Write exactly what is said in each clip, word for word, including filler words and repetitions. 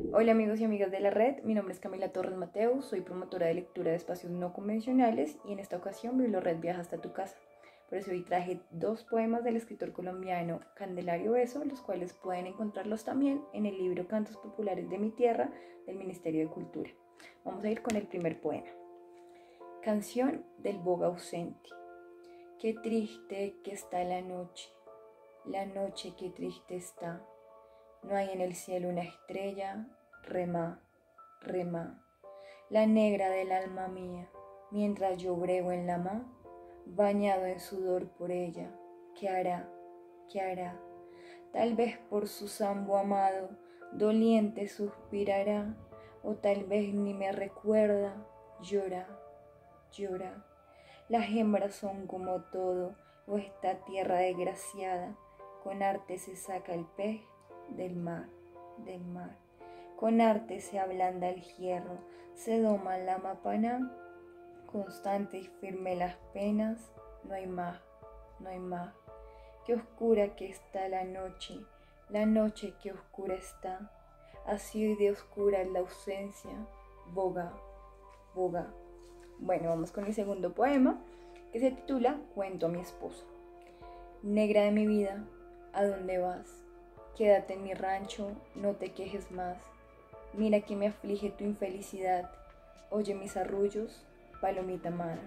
Hola amigos y amigas de la red, mi nombre es Camila Torres Mateo, soy promotora de lectura de espacios no convencionales y en esta ocasión BibloRed viaja hasta tu casa. Por eso hoy traje dos poemas del escritor colombiano Candelario Beso, los cuales pueden encontrarlos también en el libro Cantos Populares de mi Tierra del Ministerio de Cultura. Vamos a ir con el primer poema. Canción del boga ausente. Qué triste que está la noche, la noche qué triste está. No hay en el cielo una estrella, rema, rema, la negra del alma mía, mientras yo brego en la mar, bañado en sudor por ella. ¿Qué hará? ¿Qué hará? Tal vez por su sambo amado, doliente suspirará, o tal vez ni me recuerda, llora, llora. Las hembras son como todo, o esta tierra desgraciada, con arte se saca el pez del mar, del mar. Con arte se ablanda el hierro, se doma la mapaná, constante y firme las penas, no hay más, no hay más. Qué oscura que está la noche, la noche que oscura está, así de oscura es la ausencia, boga, boga. Bueno, vamos con el segundo poema, que se titula Cuento a mi esposo. Negra de mi vida, ¿a dónde vas? Quédate en mi rancho, no te quejes más. Mira que me aflige tu infelicidad. Oye mis arrullos, palomita amada.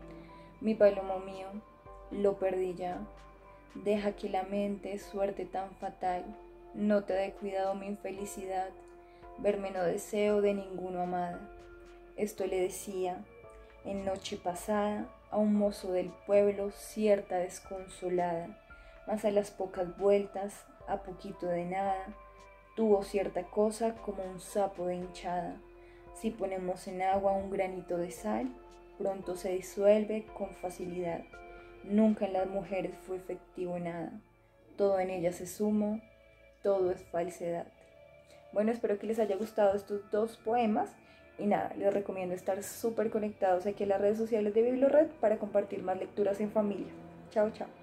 Mi palomo mío, lo perdí ya. Deja que la mente, suerte tan fatal, no te dé cuidado mi infelicidad. Verme no deseo de ninguno amada. Esto le decía en noche pasada a un mozo del pueblo, cierta desconsolada, mas a las pocas vueltas, a poquito de nada, tuvo cierta cosa como un sapo de hinchada. Si ponemos en agua un granito de sal, pronto se disuelve con facilidad. Nunca en las mujeres fue efectivo nada. Todo en ellas es humo, todo es falsedad. Bueno, espero que les haya gustado estos dos poemas. Y nada, les recomiendo estar súper conectados aquí en las redes sociales de BibloRed para compartir más lecturas en familia. Chao, chao.